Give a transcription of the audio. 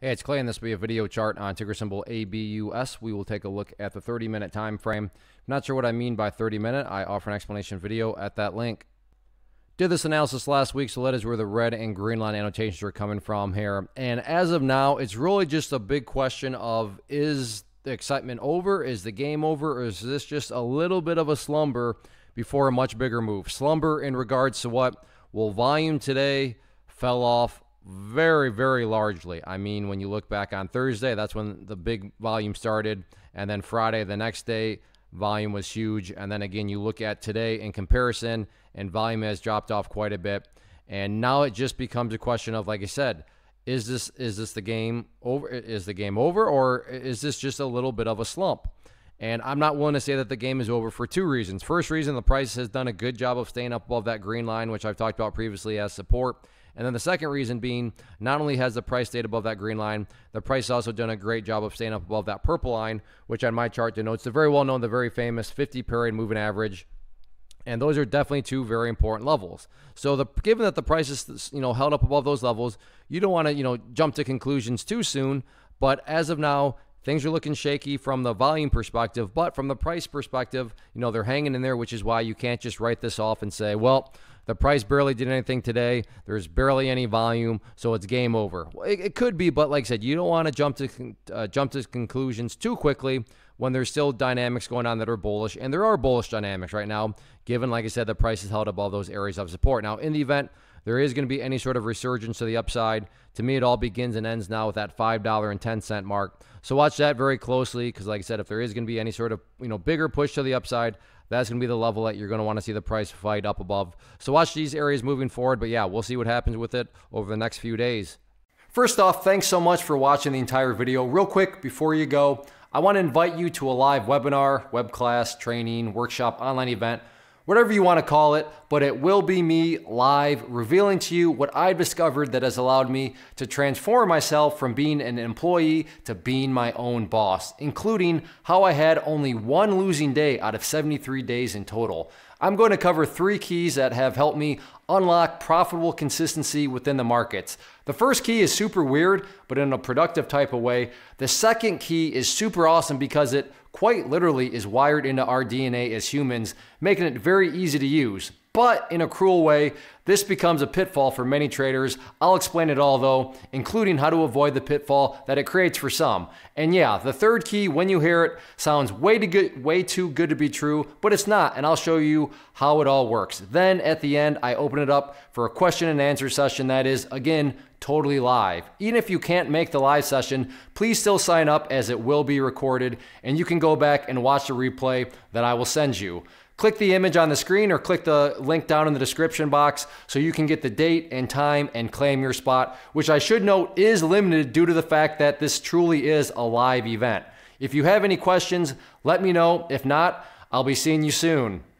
Hey, it's Clay, and this will be a video chart on ticker symbol ABUS. We will take a look at the 30-minute time frame. Not sure what I mean by 30-minute. I offer an explanation video at that link. Did this analysis last week, so that is where the red and green line annotations are coming from here. And as of now, it's really just a big question of, is the excitement over? Is the game over? Or is this just a little bit of a slumber before a much bigger move? Slumber in regards to what? Well, volume today fell off very, very largely. I mean, when you look back on Thursday, that's when the big volume started. And then Friday, the next day, volume was huge. And then again, you look at today in comparison, and volume has dropped off quite a bit. And now it just becomes a question of, like I said, is this the game over? Is the game over, or is this just a little bit of a slump? And I'm not willing to say that the game is over for two reasons. First reason, the price has done a good job of staying up above that green line, which I've talked about previously as support. And then the second reason being, not only has the price stayed above that green line, the price has also done a great job of staying up above that purple line, which on my chart denotes the very well-known, the very famous 50-period moving average. And those are definitely two very important levels. So given that the price is, held up above those levels, you don't want to, jump to conclusions too soon. But as of now, things are looking shaky from the volume perspective, but from the price perspective, they're hanging in there, which is why you can't just write this off and say, well, the price barely did anything today. There's barely any volume, so it's game over. Well, it could be, but like I said, you don't want to jump to conclusions too quickly when there's still dynamics going on that are bullish, and there are bullish dynamics right now, given, like I said, the price is held above those areas of support. Now, in the event there is going to be any sort of resurgence to the upside, to me, it all begins and ends now with that $5.10 mark. So watch that very closely, because like I said, if there is going to be any sort of bigger push to the upside, that's going to be the level that you're going to want to see the price fight up above. So watch these areas moving forward, but yeah, we'll see what happens with it over the next few days. First off, thanks so much for watching the entire video. Real quick, before you go, I want to invite you to a live webinar, web class, training, workshop, online event, whatever you want to call it, but it will be me live revealing to you what I've discovered that has allowed me to transform myself from being an employee to being my own boss, including how I had only one losing day out of 73 days in total. I'm going to cover 3 keys that have helped me unlock profitable consistency within the markets. The first key is super weird, but in a productive type of way. The second key is super awesome because it quite literally is wired into our DNA as humans, making it very easy to use. But in a cruel way, this becomes a pitfall for many traders. I'll explain it all though, including how to avoid the pitfall that it creates for some. And yeah, the third key, when you hear it, sounds way too good to be true, but it's not, and I'll show you how it all works. Then at the end, I open it up for a question and answer session that is, again, totally live. Even if you can't make the live session, please still sign up, as it will be recorded, and you can go back and watch the replay that I will send you. Click the image on the screen or click the link down in the description box so you can get the date and time and claim your spot, which I should note is limited due to the fact that this truly is a live event. If you have any questions, let me know. If not, I'll be seeing you soon.